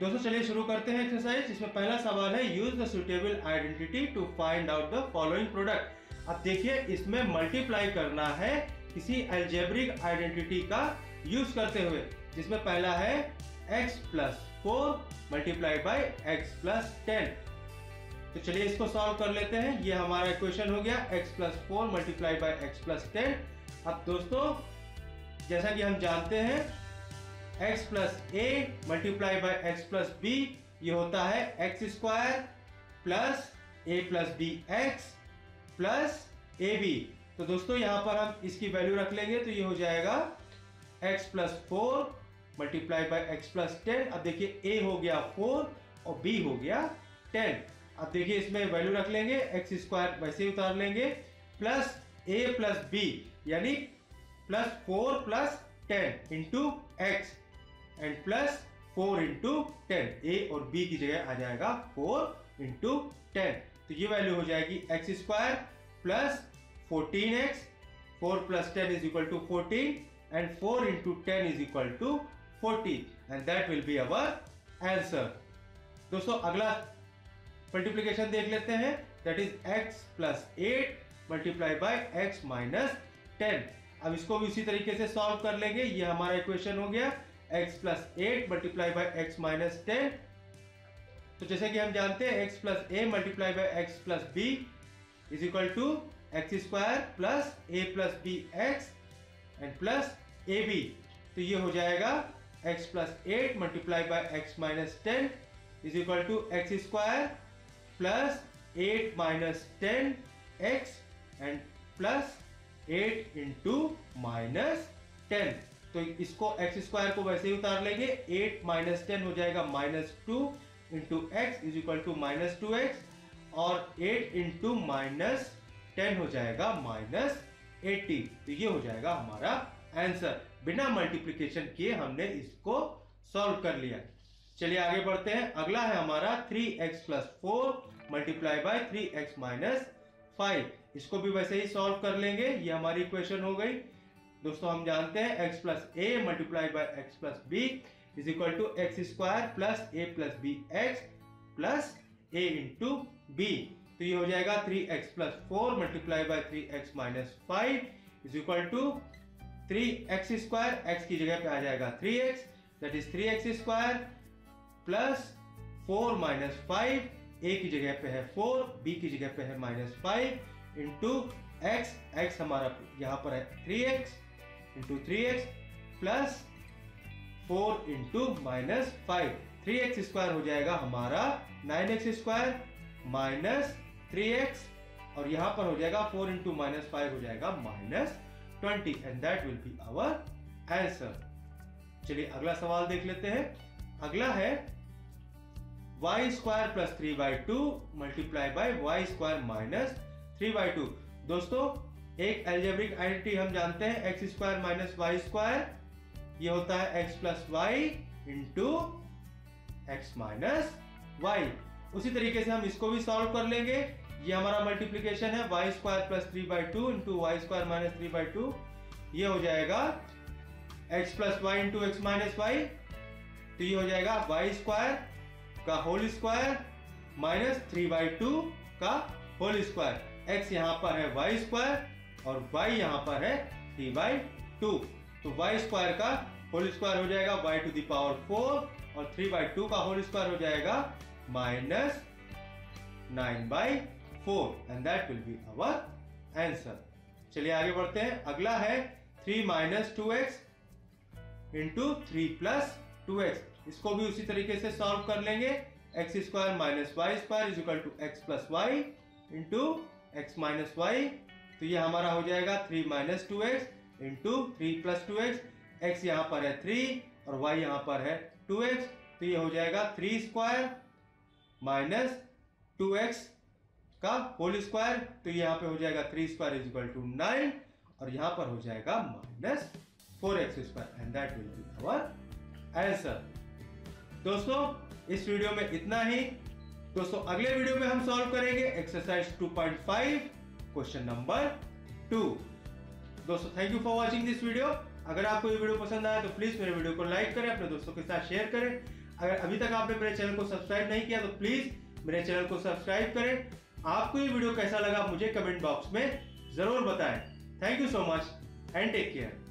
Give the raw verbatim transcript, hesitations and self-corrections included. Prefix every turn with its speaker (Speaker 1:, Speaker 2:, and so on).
Speaker 1: दोस्तों चलिए शुरू करते हैं एक्सरसाइज। इसमें पहला सवाल है use the suitable identity to find out the following product. अब देखिए इसमें मल्टीप्लाई करना है किसी अलजेब्रिक आइडेंटिटी का यूज करते हुए, जिसमें पहला है x plus four multiply by x plus ten. तो चलिए इसको सॉल्व कर लेते हैं। ये हमारा इक्वेशन हो गया x plus four multiply by x plus ten. अब दोस्तों जैसा कि हम जानते हैं x plus a multiply by x plus b, ये होता है x square plus a plus b x plus a b. तो दोस्तों यहां पर हम इसकी वैल्यू रख लेंगे तो ये हो जाएगा x plus four multiply by x plus ten. अब देखिए a हो गया फोर और b हो गया टेन। अब देखिए इसमें वैल्यू रख लेंगे, एक्स स्क्वायर वैसे ही उतार लेंगे, प्लस a प्लस बी यानी plus four plus ten into x and plus four into ten. A और बी की जगह आ जाएगा फोर इंटू टेन। तो ये वैल्यू हो जाएगी x square plus fourteen x, four plus ten is equal to fourteen and four into ten is equal to forty and that will be our answer. दोस्तों अगला multiplication देख लेते हैं, that is x plus eight multiply by x minus ten. अब इसको भी उसी तरीके से सॉल्व कर लेंगे। ये हमारा इक्वेशन हो गया x plus eight multiply by x minus ten. तो जैसे कि हम जानते हैं x plus a multiply by x plus b is equal to x square plus a plus b x and plus a b. तो ये हो जाएगा x plus eight multiply by x minus ten is equal to x square plus eight minus ten x and plus eight into minus ten. तो इसको x square को वैसे ही उतार लेंगे, एट माइनस टेन हो जाएगा minus two into x is equal to minus two x और एट इंटू माइनस टेन हो जाएगा माइनस एट्टी। तो ये हो जाएगा हमारा आंसर। बिना मल्टीप्लिकेशन किए हमने इसको सॉल्व कर लिया। चलिए आगे बढ़ते हैं। अगला है हमारा three x plus four multiply by three x minus five. इसको भी वैसे ही सॉल्व कर लेंगे। ये हमारी इक्वेशन हो गई। दोस्तों हम जानते हैं x plus a multiply by x plus b is equal to x square plus a plus b x plus a into b. तो ये हो जाएगा three x plus four multiply by three x minus five is equal to three x square, x की जगह पे आ जाएगा three x, that is three x square plus four minus five, a की जगह पे है फोर, बी की जगह पे है minus five into x, x हमारा यहाँ पर है three x into three x plus four into minus five. Three x square हो जाएगा हमारा nine x square minus three x और यहां पर हो जाएगा फोर इंटू माइनस फाइव हो जाएगा minus twenty and that will be our answer. चलिए अगला सवाल देख लेते हैं। अगला है y square plus three by two multiply by y square minus three by two. दोस्तों एक अलजेब्रिक आइडेंटिटी हम जानते हैं x square minus y square, ये होता है x plus y into x minus y. उसी तरीके से हम इसको भी सॉल्व कर लेंगे। ये हमारा मल्टीप्लीकेशन है y square plus three by two into y square minus three by two. ये हो जाएगा x plus y into x minus y. तो ये हो जाएगा वाई स्क्वायर का whole square minus three by two का होल स्क्वायर। एक्स यहाँ पर है वाई स्क्वायर और y यहां पर है थ्री बाई टू। तो y स्क्वायर का होल स्क्वायर हो जाएगा y to the power four और थ्री बाई टू का होल स्क्वायर हो जाएगा minus nine by four and that will be our answer. चलिए आगे बढ़ते हैं। अगला है three minus two x into three plus two x. इसको भी उसी तरीके से सॉल्व कर लेंगे। X square minus y square is equal to x plus y into x minus y. तो ये हमारा हो जाएगा three minus two x into three plus two x. X यहाँ पर है थ्री और वाई यहाँ पर है टू एक्स। तो ये हो जाएगा three square minus two x का होल स्क्वायर। तो यहाँ पे हो जाएगा three square is equal to nine और यहाँ पर हो जाएगा minus four x square and that will be our answer. दोस्तों इस वीडियो में इतना ही। दोस्तों अगले वीडियो में हम सॉल्व करेंगे exercise two point five question number two. दोस्तों thank you for watching this video. अगर आपको ये वीडियो पसंद आया तो प्लीज मेरे वीडियो को लाइक करें, अपने दोस्तों के साथ शेयर करें। अगर अभी तक आपने मेरे चैनल को सब्सक्राइब नहीं किया तो प्लीज मेरे चैनल को सब्सक्राइब करें। आपको ये वीडियो कैसा लगा मुझे कमेंट बॉक्स में जरूर बताएं। Thank you so much and take care.